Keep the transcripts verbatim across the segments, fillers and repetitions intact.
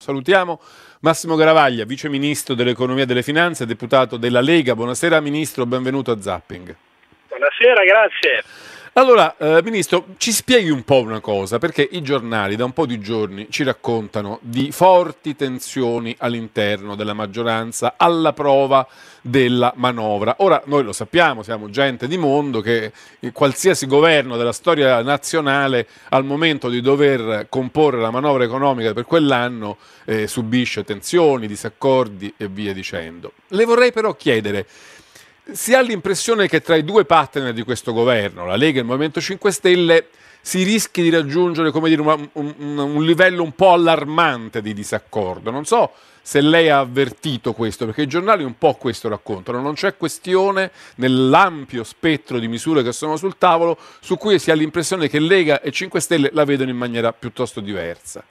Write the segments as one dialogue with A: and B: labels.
A: Salutiamo Massimo Garavaglia, Vice Ministro dell'Economia e delle Finanze, deputato della Lega. Buonasera Ministro, benvenuto a Zapping.
B: Buonasera, grazie.
A: Allora, eh, Ministro, ci spieghi un po' una cosa, perché i giornali da un po' di giorni ci raccontano di forti tensioni all'interno della maggioranza alla prova della manovra. Ora, noi lo sappiamo, siamo gente di mondo, che qualsiasi governo della storia nazionale al momento di dover comporre la manovra economica per quell'anno eh, subisce tensioni, disaccordi e via dicendo. Le vorrei però chiedere: si ha l'impressione che tra i due partner di questo governo, la Lega e il Movimento cinque Stelle, si rischi di raggiungere, come dire, un, un, un livello un po' allarmante di disaccordo. Non so se lei ha avvertito questo, perché i giornali un po' questo raccontano. Non c'è questione nell'ampio spettro di misure che sono sul tavolo su cui si ha l'impressione che Lega e cinque Stelle la vedono in maniera piuttosto diversa.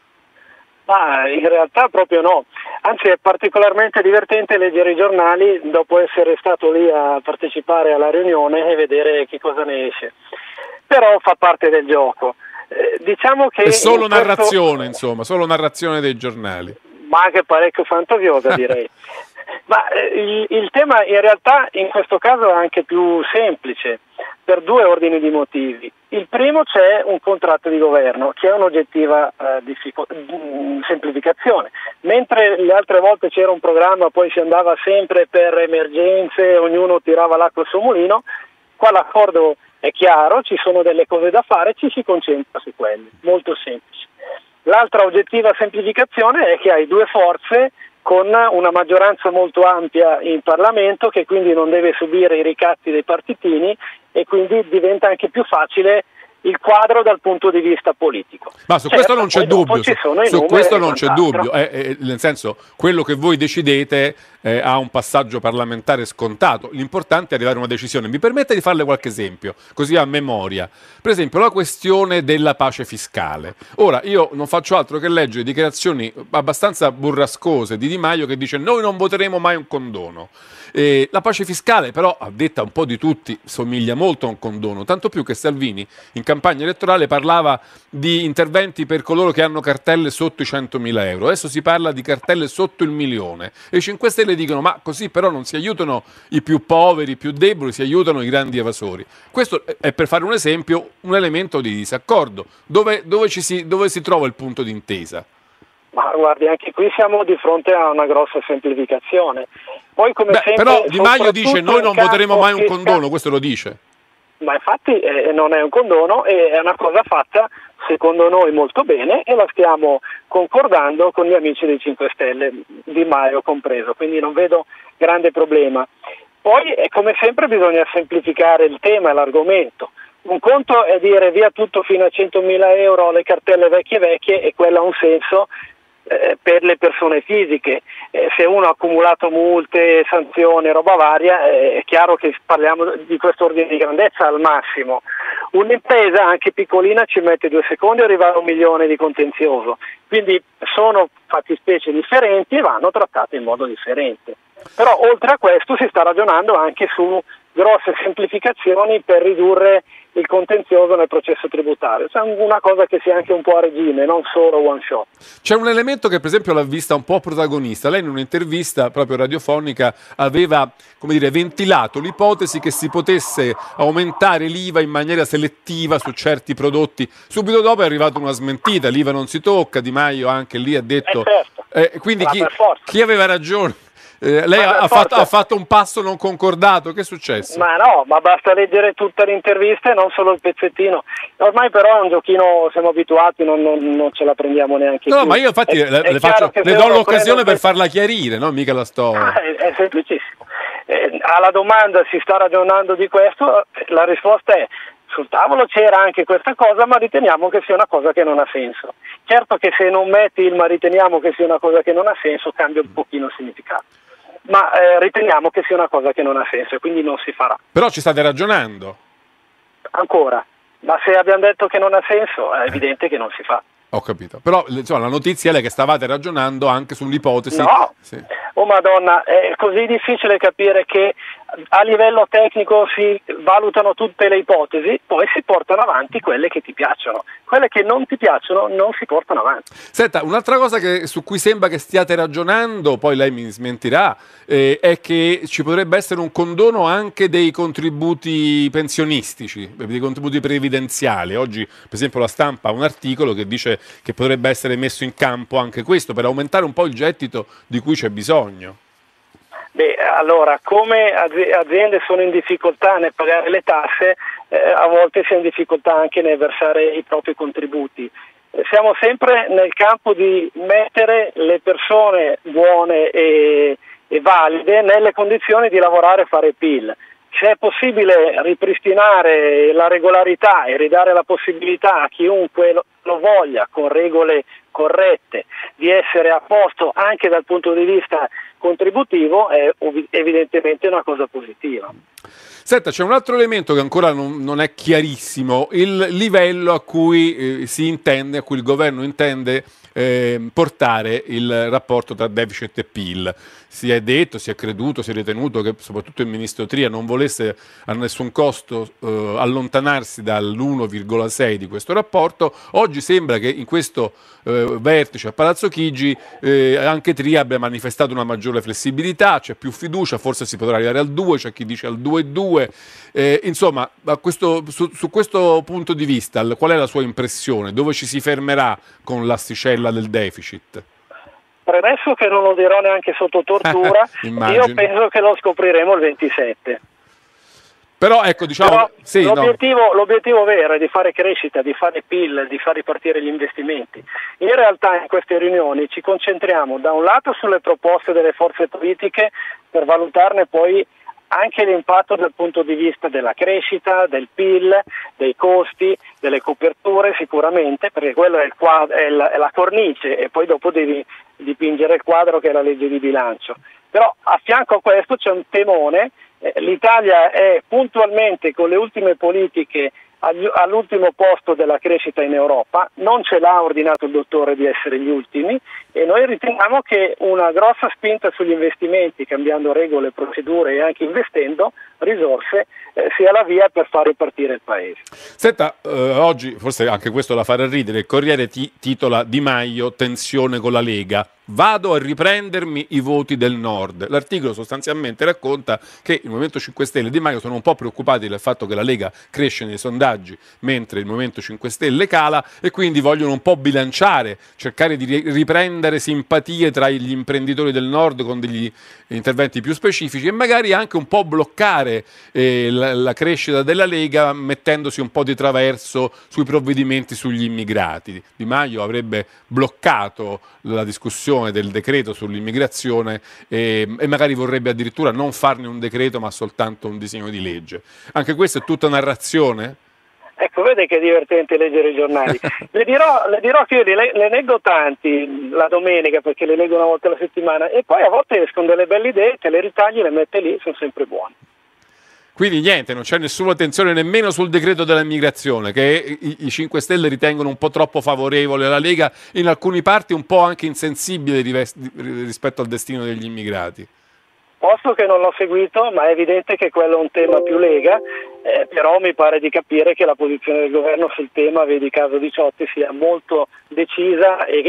B: Ma in realtà proprio no, anzi è particolarmente divertente leggere i giornali dopo essere stato lì a partecipare alla riunione e vedere che cosa ne esce. Però fa parte del gioco. Eh, diciamo che
A: è solo
B: questo...
A: narrazione, insomma, solo narrazione dei giornali.
B: Ma anche parecchio fantasiosa, direi. Ma eh, il, il tema in realtà in questo caso è anche più semplice, per due ordini di motivi. Il primo, c'è un contratto di governo che è un'oggettiva eh, diffico- semplificazione. Mentre le altre volte c'era un programma, poi si andava sempre per emergenze, ognuno tirava l'acqua al suo mulino, qua l'accordo è chiaro, ci sono delle cose da fare, ci si concentra su quelle, molto semplice. L'altra oggettiva semplificazione è che hai due forze con una maggioranza molto ampia in Parlamento, che quindi non deve subire i ricatti dei partitini e quindi diventa anche più facile il quadro dal punto di vista politico.
A: Ma su
B: certo,
A: questo non c'è dubbio, su, su questo non c'è dubbio, eh, eh, nel senso, quello che voi decidete eh, ha un passaggio parlamentare scontato, l'importante è arrivare a una decisione. Mi permette di farle qualche esempio, così a memoria. Per esempio la questione della pace fiscale. Ora, io non faccio altro che leggere dichiarazioni abbastanza burrascose di Di Maio che dice: noi non voteremo mai un condono. Eh, la pace fiscale però, a detta un po' di tutti, somiglia molto a un condono, tanto più che Salvini in campagna elettorale parlava di interventi per coloro che hanno cartelle sotto i centomila euro. Adesso si parla di cartelle sotto il milione e i cinque Stelle dicono: ma così però non si aiutano i più poveri, i più deboli, si aiutano i grandi evasori. Questo è, per fare un esempio, un elemento di disaccordo. Dove, dove, ci si, dove si trova il punto d'intesa?
B: Ma guardi, anche qui siamo di fronte a una grossa semplificazione. Poi, come
A: Beh,
B: sempre,
A: però Di Maio dice: noi non voteremo mai un condono, questo lo dice.
B: Ma infatti eh, non è un condono, e è una cosa fatta secondo noi molto bene e la stiamo concordando con gli amici dei cinque Stelle, Di Maio compreso, quindi non vedo grande problema. Poi eh, come sempre bisogna semplificare il tema e l'argomento. Un conto è dire via tutto fino a centomila euro le cartelle vecchie vecchie, e quello ha un senso eh, per le persone fisiche. Eh, se uno ha accumulato multe, sanzioni, roba varia, eh, è chiaro che parliamo di questo ordine di grandezza al massimo. Un'impresa anche piccolina ci mette due secondi a arrivare a un milione di contenzioso, quindi sono fattispecie differenti e vanno trattate in modo differente. Però oltre a questo si sta ragionando anche su grosse semplificazioni per ridurre il contenzioso nel processo tributario. C'è una cosa che sia anche un po' a regime, non solo one shot.
A: C'è un elemento che per esempio l'ha vista un po' protagonista. Lei in un'intervista proprio radiofonica aveva, come dire, ventilato l'ipotesi che si potesse aumentare l'I V A in maniera selettiva su certi prodotti. Subito dopo è arrivata una smentita: l'I V A non si tocca. Di Maio anche lì ha detto...
B: Eh certo.
A: eh, quindi chi, chi aveva ragione? Eh, lei ha fatto, ha fatto un passo non concordato, che è successo?
B: Ma no, ma basta leggere tutta l'intervista e non solo il pezzettino. Ormai però è un giochino, siamo abituati, non, non, non ce la prendiamo neanche
A: no,
B: più.
A: ma io infatti
B: è,
A: le,
B: è
A: le, faccio, le do l'occasione per
B: prende...
A: farla chiarire, no? Mica la sto...
B: Ah, è, è semplicissimo. Eh, alla domanda si sta ragionando di questo, la risposta è: sul tavolo c'era anche questa cosa, ma riteniamo che sia una cosa che non ha senso. Certo che se non metti il ma riteniamo che sia una cosa che non ha senso, cambia un pochino il significato. Ma eh, riteniamo che sia una cosa che non ha senso e quindi non si farà.
A: Però ci state ragionando?
B: Ancora, ma se abbiamo detto che non ha senso è evidente che non si fa.
A: Ho capito, però insomma, la notizia è che stavate ragionando anche sull'ipotesi.
B: No,
A: sì.
B: Oh madonna, è così difficile capire che a livello tecnico si valutano tutte le ipotesi, poi si portano avanti quelle che ti piacciono, quelle che non ti piacciono non si portano avanti.
A: Senta, un'altra cosa che, su cui sembra che stiate ragionando, poi lei mi smentirà, eh, è che ci potrebbe essere un condono anche dei contributi pensionistici, dei contributi previdenziali. Oggi, per esempio, la Stampa ha un articolo che dice che potrebbe essere messo in campo anche questo per aumentare un po' il gettito di cui c'è bisogno.
B: Beh, allora, come aziende sono in difficoltà nel pagare le tasse, eh, a volte si è in difficoltà anche nel versare i propri contributi. Eh, siamo sempre nel campo di mettere le persone buone e, e valide nelle condizioni di lavorare e fare P I L. Se è possibile ripristinare la regolarità e ridare la possibilità a chiunque lo, lo voglia, con regole corrette, di essere a posto anche dal punto di vista contributivo, è evidentemente una cosa positiva.
A: Senta, c'è un altro elemento che ancora non, non è chiarissimo, il livello a cui eh, si intende, a cui il governo intende eh, portare il rapporto tra deficit e P I L. Si è detto, si è creduto, si è ritenuto che soprattutto il ministro Tria non volesse a nessun costo eh, allontanarsi dall'uno virgola sei di questo rapporto. Oggi sembra che in questo eh, vertice a Palazzo Chigi eh, anche Tria abbia manifestato una maggiore flessibilità, c'è più fiducia, forse si potrà arrivare al due, c'è chi dice al due virgola due. Eh, insomma, a questo, su, su questo punto di vista, qual è la sua impressione? Dove ci si fermerà con l'asticella del deficit?
B: Premesso che non lo dirò neanche sotto tortura, io penso che lo scopriremo il ventisette.
A: Però ecco, diciamo,
B: Però
A: sì,
B: l'obiettivo,
A: no.
B: l'obiettivo vero è di fare crescita, di fare P I L, di far ripartire gli investimenti. In realtà in queste riunioni ci concentriamo da un lato sulle proposte delle forze politiche per valutarne poi anche l'impatto dal punto di vista della crescita, del P I L, dei costi, delle coperture sicuramente, perché quello è, il quadro, è, la, è la cornice e poi dopo devi dipingere il quadro che è la legge di bilancio. Però a fianco a questo c'è un temone, eh, l'Italia è puntualmente con le ultime politiche all'ultimo posto della crescita in Europa, non ce l'ha ordinato il dottore di essere gli ultimi e noi riteniamo che una grossa spinta sugli investimenti, cambiando regole, procedure e anche investendo risorse, eh, sia la via per far ripartire il paese.
A: Senta, eh, oggi forse anche questo la farà ridere, il Corriere ti titola Di Maio, tensione con la Lega. Vado a riprendermi i voti del Nord. L'articolo sostanzialmente racconta che il Movimento cinque Stelle e Di Maio sono un po' preoccupati del fatto che la Lega cresce nei sondaggi mentre il Movimento cinque Stelle cala e quindi vogliono un po' bilanciare, cercare di riprendere simpatie tra gli imprenditori del Nord con degli interventi più specifici e magari anche un po' bloccare eh, la, la crescita della Lega mettendosi un po' di traverso sui provvedimenti sugli immigrati. Di Maio avrebbe bloccato la discussione del decreto sull'immigrazione e, e magari vorrebbe addirittura non farne un decreto ma soltanto un disegno di legge. Anche questa è tutta narrazione?
B: Ecco, vede che è divertente leggere i giornali. le, dirò, le dirò che io le, le leggo tanti la domenica perché le leggo una volta alla settimana e poi a volte escono delle belle idee, te le ritagli, le mette lì, sono sempre buone.
A: Quindi niente, non c'è nessuna attenzione nemmeno sul decreto dell'immigrazione che i, i cinque Stelle ritengono un po' troppo favorevole alla Lega, in alcune parti un po' anche insensibile rispetto al destino degli immigrati.
B: Posto che non l'ho seguito, ma è evidente che quello è un tema più Lega, eh, però mi pare di capire che la posizione del governo sul tema, vedi caso Diciotti, sia molto decisa e,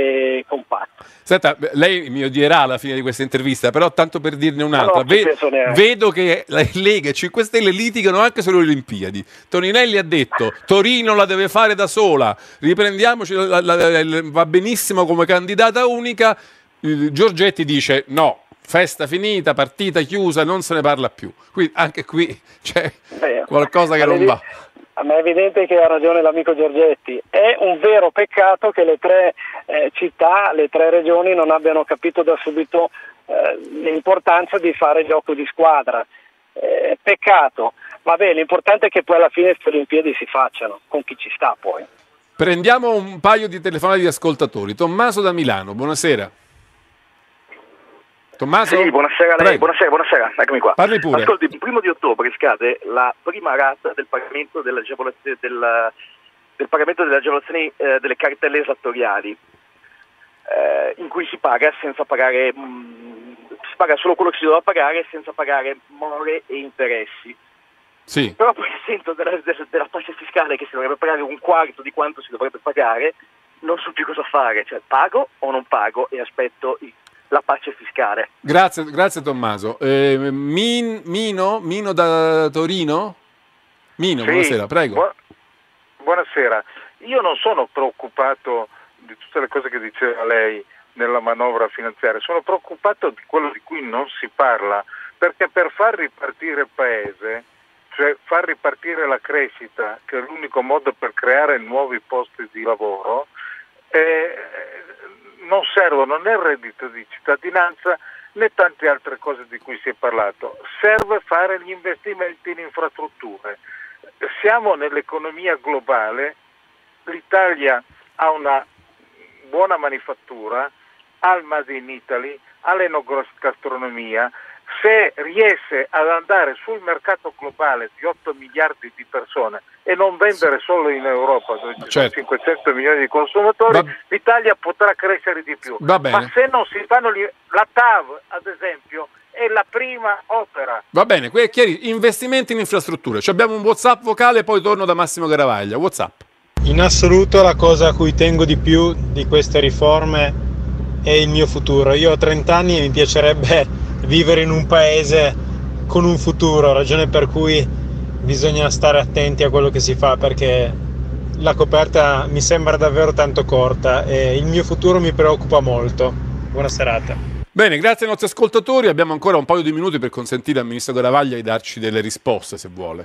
B: e compatta.
A: Senta, lei mi odierà alla fine di questa intervista, però tanto per dirne un'altra,
B: no, no,
A: vedo che la Lega e cinque Stelle litigano anche sulle Olimpiadi. Toninelli ha detto Torino la deve fare da sola, riprendiamoci, la, la, la, va benissimo come candidata unica, Giorgetti dice no. Festa finita, partita chiusa, non se ne parla più. Quindi anche qui c'è Beh, qualcosa che non va.
B: Ma è evidente che ha ragione l'amico Giorgetti. È un vero peccato che le tre eh, città, le tre regioni non abbiano capito da subito eh, l'importanza di fare gioco di squadra. Eh, peccato. Vabbè, l'importante è che poi alla fine queste Olimpiadi si facciano, con chi ci sta poi.
A: Prendiamo un paio di telefonate di ascoltatori. Tommaso da Milano, buonasera. Tommaso?
C: Sì, buonasera a lei, buonasera, buonasera, eccomi qua.
A: Parli pure.
C: Ascolti, il primo di ottobre scade la prima rata del pagamento delle agevolazioni, del, del pagamento delle agevolazioni eh, delle cartelle esattoriali, eh, in cui si paga senza pagare mh, paga solo quello che si doveva pagare senza pagare more e interessi.
A: Sì.
C: Però poi sento della, della, della pace fiscale che si dovrebbe pagare un quarto di quanto si dovrebbe pagare, non so più cosa fare, cioè pago o non pago e aspetto il, la pace fiscale.
A: Grazie, grazie Tommaso. Eh, Min, Mino, Mino da Torino? Mino,
D: sì,
A: buonasera, prego.
D: Bu buonasera. Io non sono preoccupato di tutte le cose che diceva lei nella manovra finanziaria, sono preoccupato di quello di cui non si parla, perché per far ripartire il paese, cioè far ripartire la crescita, che è l'unico modo per creare nuovi posti di lavoro, eh, non servono né il reddito di cittadinanza né tante altre cose di cui si è parlato. Serve fare gli investimenti in infrastrutture. Siamo nell'economia globale, l'Italia ha una buona manifattura, ha il Made in Italy, ha l'enogastronomia. Se riesce ad andare sul mercato globale di otto miliardi di persone e non vendere solo in Europa, dove ci sono cinquecento milioni di consumatori, Va... l'Italia potrà crescere di più.
A: Va bene.
D: Ma se non si fanno gli... la T A V, ad esempio, è la prima opera.
A: Va bene, qui è chiaro, investimenti in infrastrutture. Ci abbiamo un WhatsApp vocale, poi torno da Massimo Garavaglia. WhatsApp.
E: In assoluto la cosa a cui tengo di più di queste riforme è il mio futuro. Io ho trenta anni e mi piacerebbe vivere in un paese con un futuro, ragione per cui bisogna stare attenti a quello che si fa, perché la coperta mi sembra davvero tanto corta e il mio futuro mi preoccupa molto. Buona serata.
A: Bene, grazie ai nostri ascoltatori, abbiamo ancora un paio di minuti per consentire al Ministro Garavaglia di darci delle risposte, se vuole.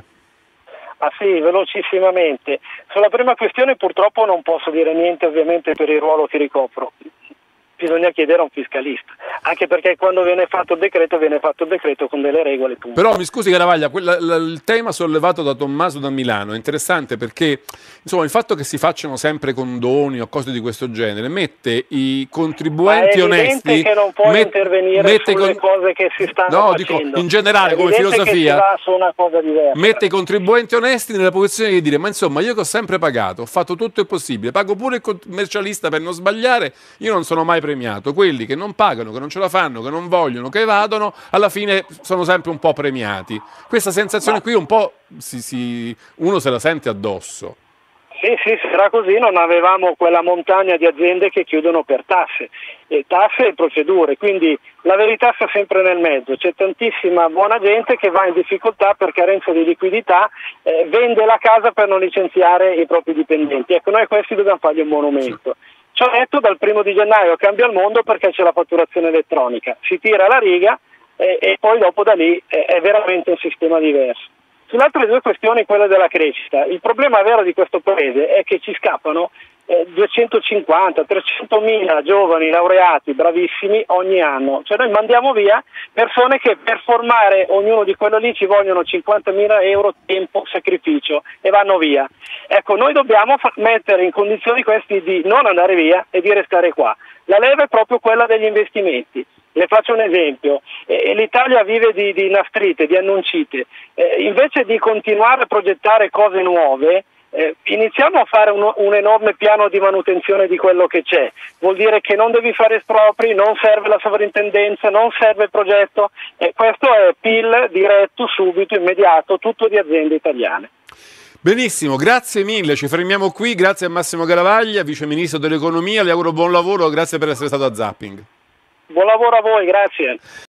B: Ah sì, velocissimamente. Sulla prima questione purtroppo non posso dire niente, ovviamente, per il ruolo che ricopro. Bisogna chiedere a un fiscalista, anche perché quando viene fatto il decreto viene fatto il decreto con delle regole, punto.
A: Però mi scusi Garavaglia, quella, la, il tema sollevato da Tommaso da Milano è interessante perché insomma il fatto che si facciano sempre condoni o cose di questo genere mette i contribuenti onesti,
B: che non può
A: met,
B: intervenire
A: mette
B: sulle
A: con,
B: cose che si stanno
A: no,
B: facendo.
A: dico, in generale come filosofia
B: che si va su una cosa diversa.
A: Mette i contribuenti onesti nella posizione di dire ma insomma io che ho sempre pagato, ho fatto tutto il possibile, pago pure il commercialista per non sbagliare, io non sono mai premiato. Quelli che non pagano, che non ce la fanno, che non vogliono, che evadono, alla fine sono sempre un po' premiati. Questa sensazione Ma... qui un po' si, si, uno se la sente addosso.
B: Sì, sì, sarà così, non avevamo quella montagna di aziende che chiudono per tasse, e tasse e procedure, quindi la verità sta sempre nel mezzo, c'è tantissima buona gente che va in difficoltà per carenza di liquidità, eh, vende la casa per non licenziare i propri dipendenti. Ecco, noi a questi dobbiamo fargli un monumento. Sì. Ci ho detto dal primo di gennaio cambia il mondo perché c'è la fatturazione elettronica, si tira la riga e, e poi dopo da lì è, è veramente un sistema diverso. Sulle altre due questioni, quella della crescita, il problema vero di questo paese è che ci scappano eh, duecentocinquanta trecentomila giovani laureati bravissimi ogni anno, cioè noi mandiamo via persone che per formare ognuno di quello lì ci vogliono cinquantamila euro tempo, sacrificio e vanno via. Ecco, noi dobbiamo mettere in condizioni questi di non andare via e di restare qua. La leva è proprio quella degli investimenti. Le faccio un esempio, eh, l'Italia vive di, di nastrite, di annuncite, eh, invece di continuare a progettare cose nuove, eh, iniziamo a fare un, un enorme piano di manutenzione di quello che c'è. Vuol dire che non devi fare espropri, non serve la sovrintendenza, non serve il progetto, e questo è P I L diretto, subito, immediato, tutto di aziende italiane.
A: Benissimo, grazie mille, ci fermiamo qui, grazie a Massimo Garavaglia, Vice Ministro dell'Economia, le auguro buon lavoro, grazie per essere stato a Zapping.
B: Buon lavoro a voi, grazie.